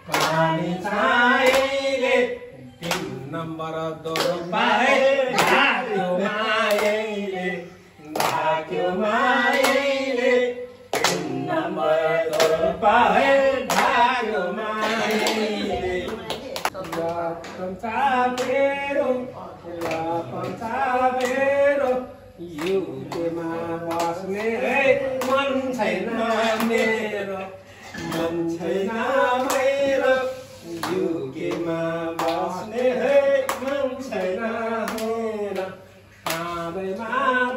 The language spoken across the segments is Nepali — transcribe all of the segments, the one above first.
पानी चाहिए 3 नंबर 2 रुपए भाग्यो मायले 3 नंबर 2 रुपए भाग्यो मायले युकेमा बस्ने मन छैन मेरो मन छैन मेरो युकेमा बस्ने मन छैन मेरो काँदैमा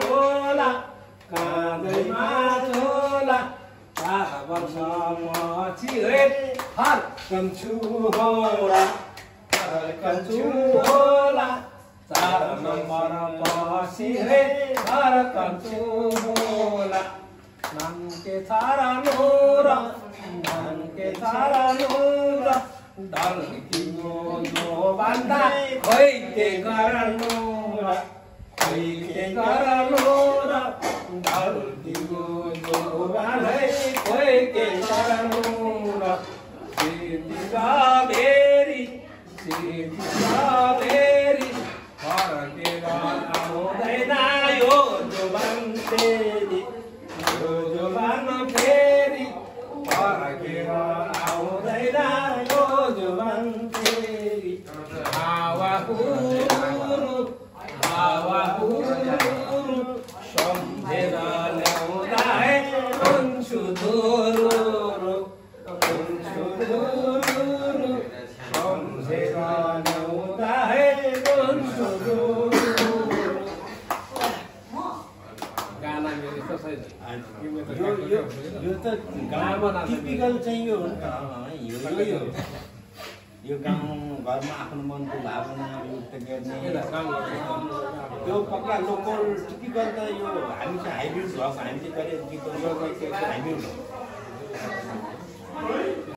झोला 4 वर्षपछि फर्कन्छु होला 4 नम्बर पछि फर्कन्छु होला नानके छारा नूर ढल्कियो जो भन्दा खोइ के गर्नु र ढल्कियो जो भन्दा खोइ के गर्नु र सिद्धिगाबेरी फर्केर आउँदैन यो जुबान फेरि फर्केर आउँदैन यो जुबान फेरि हावा हुरु सम्झेर ल्याउँदा हुन्छु धुरु सम्झेर ल्याउँदा हुन्छु धुरु गाना मेरो कसै यो त गाउँमा टिपिकल चाहिँ यो हो नि त यो गाउँ घरमा आफ्नो मनको भावना व्यक्त गर्ने त्यो पक्का लोकल टिपिकल त यो हामी चाहिँ हाइब्रिड भएको हामी चाहिँ कहिले गीत हाइब्रिड हो